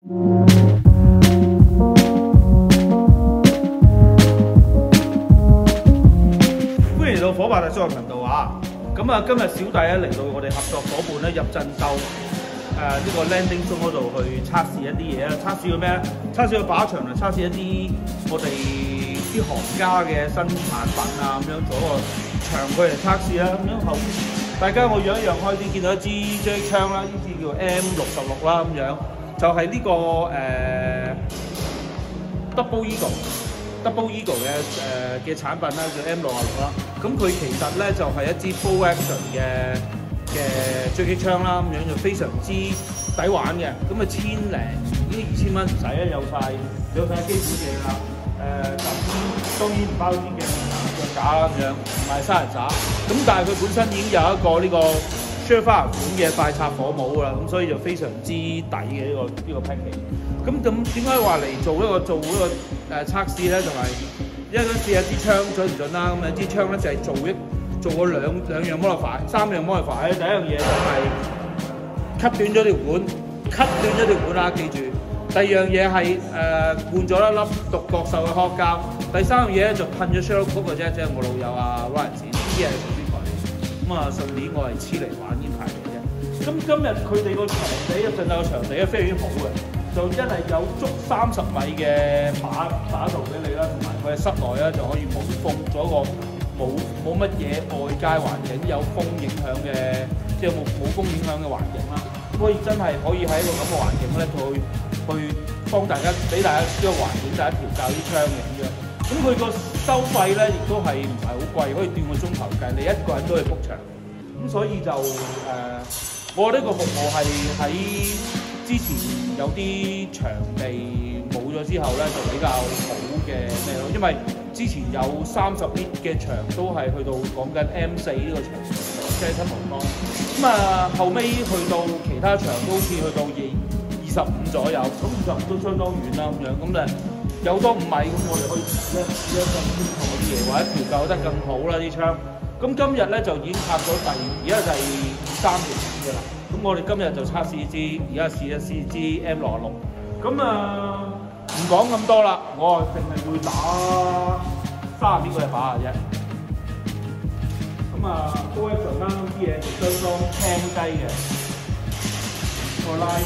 歡迎嚟到火爆大叔嘅頻道啊！咁啊，今日小弟咧嚟到我哋合作伙伴咧入鎮鬥呢個 landing zone 嗰度去測試一啲嘢啦。測試個咩咧？測試個靶場啊！測試一啲我哋啲行家嘅新產品啊，咁樣做一個長距離測試啦。咁樣後大家我樣一樣開始見到一支 J 槍啦，呢支叫 M66啦，咁樣就係呢個Double Eagle 嘅產品啦，叫 M66啦。咁佢其實咧就係一支 full action 嘅狙擊槍啦，咁樣就非常之抵玩嘅。咁啊1000零呢2000蚊唔使啊，有晒基本嘢啦。咁當然唔包啲嘅腳架啦，咁樣唔係沙人渣。咁但係佢本身已經有一個呢個 Surefire 款嘅快拆火帽㗎啦，咁所以就非常之抵嘅呢個 package。咁點解話嚟做一個測試咧？就係一陣試下支槍準唔準啦。咁啊支槍咧就係做過兩樣 modify， 3樣 modify。第一樣嘢就係 cut 短咗條管啦，記住。第二樣嘢係換咗一粒獨角獸嘅殼膠。第三樣嘢咧就噴咗 Sherlock Cook 嘅啫，即係我老友啊 Ryan 呢啲係屬於佢。咁啊順便我係黐嚟玩呢排嘅啫。咁今日佢哋個場地入鎮鬥嘅場地咧非常之好嘅。就一係有足30米嘅靶道俾你啦，同埋佢喺室內咧就可以冇風，做一個冇乜嘢外界環境有風影響嘅，即係冇風影響嘅環境啦。所以真係可以喺一個咁嘅環境咧，去幫大家俾大家呢個環境，大家調教啲槍嘅咁樣。咁佢個收費咧亦都係唔係好貴，可以斷個鐘頭計，你一個人都係 book 場。咁所以就我覺得呢個服務係喺之前有啲場地冇咗之後咧，就比較好嘅咩咯？因為之前有30列嘅場都係去到講緊 M4呢個場，即係新蒲崗。咁啊後尾去到其他場都好似去到25左右，咁25都相當遠啦咁樣。咁就有多5米，咁我哋可以試一更清楚啲嘢，或者調教得更好啦啲槍。咁今日咧就已經拍咗而家第3條片㗎啦。咁我哋今日就測試支，而家試一試支 M66。咁唔講咁多啦，我淨係會打30幾個靶嘅啫。咁full action啦，啲嘢就相當輕雞嘅。個拉。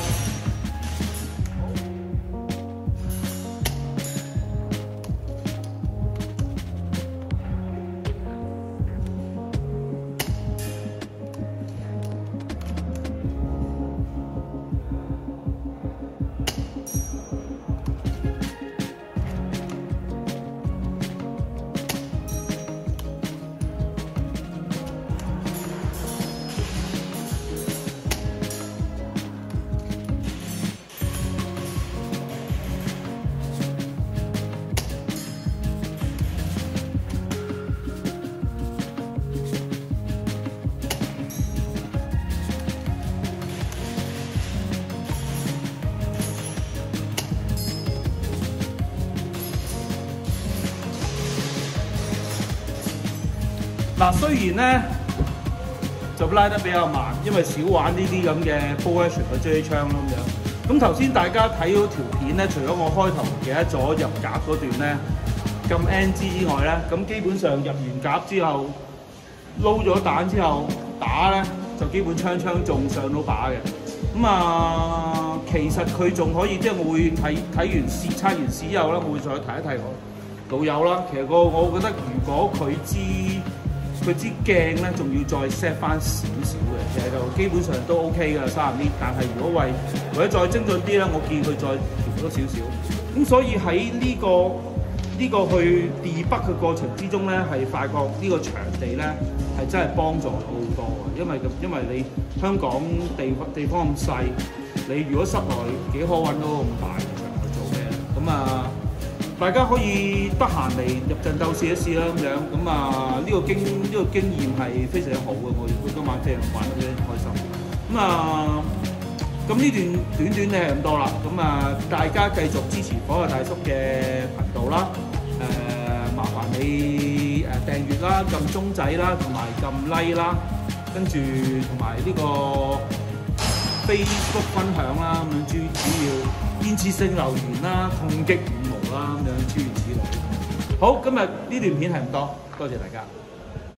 嗱，雖然咧就拉得比較慢，因為少玩呢啲咁嘅 full action 嘅狙槍啦咁樣。咁頭先大家睇到條片咧，除咗我開頭唔記得咗入夾嗰段咧撳 NG 之外咧，咁基本上入完夾之後撈咗彈之後打咧，就基本槍仲上到靶嘅。咁其實佢仲可以，即係我會睇完測完試之後咧，我會再提一提我老友啦。其實我覺得如果佢支鏡咧，仲要再 set 翻少少嘅，其實就基本上都 OK 㗎30列。但係如果為咗再精準啲咧，我建議佢再調多少少。咁所以喺呢個去 debug 嘅過程之中咧，係發覺呢個場地咧係真係幫助到好多嘅，因為你香港地方咁細，你如果室內幾可揾到咁大嘅場去做咩？咁大家可以得閒嚟入鎮鬥試一試啦咁樣。呢個經驗係非常之好嘅，我今晚非常玩得非常開心。咁呢段短就係咁多啦。大家繼續支持火爆大叔嘅頻道啦。麻煩你訂閱啦、撳鐘仔啦、同埋撳 like 啦，跟住同埋呢個 Facebook 分享啦，咁樣主要建設性留言啦、痛擊五毛啦咁樣諸如此類。好，今日呢段片係咁多，多謝大家。